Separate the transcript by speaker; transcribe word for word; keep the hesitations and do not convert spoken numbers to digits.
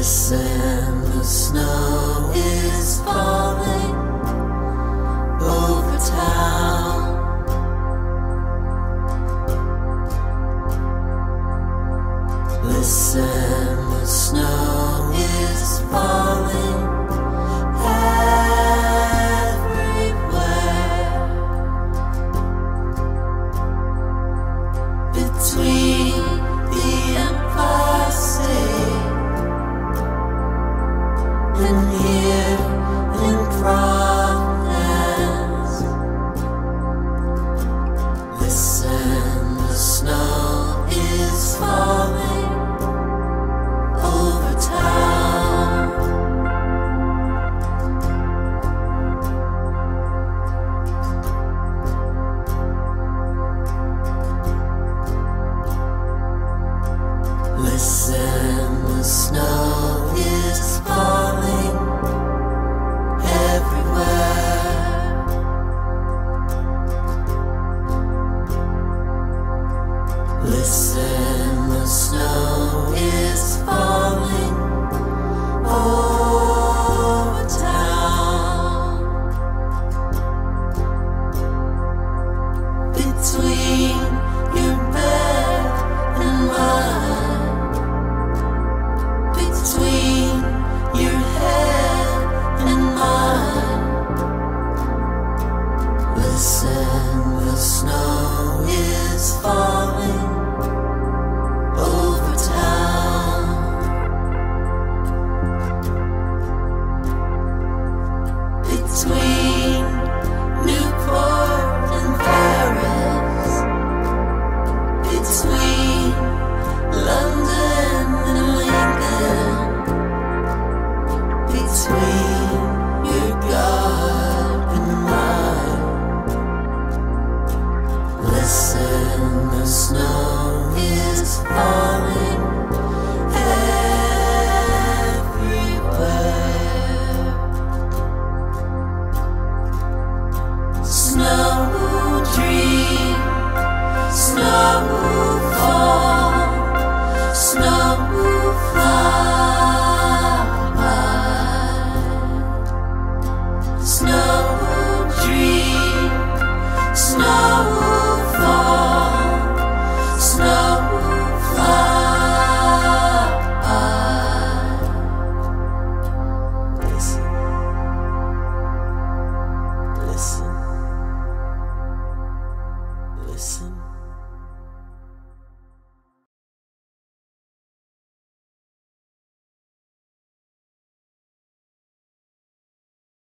Speaker 1: Listen, the snow is falling over town. Listen, the snow is falling everywhere. Between the Empire State and here in Providence. Listen, the snow is falling over town. Listen, the snow is falling everywhere. Listen, the snow is falling over town. Between your bed and mine, between your head and mine. Listen, the snow is falling over town. Between Newport and Paris, between London and Lincoln, between your God and mine. Listen, the snow is falling everywhere. Snow will dream, snow will fall, snow will fly. Snow will dream, snow will fall, snow will fly. Listen, listen, listen.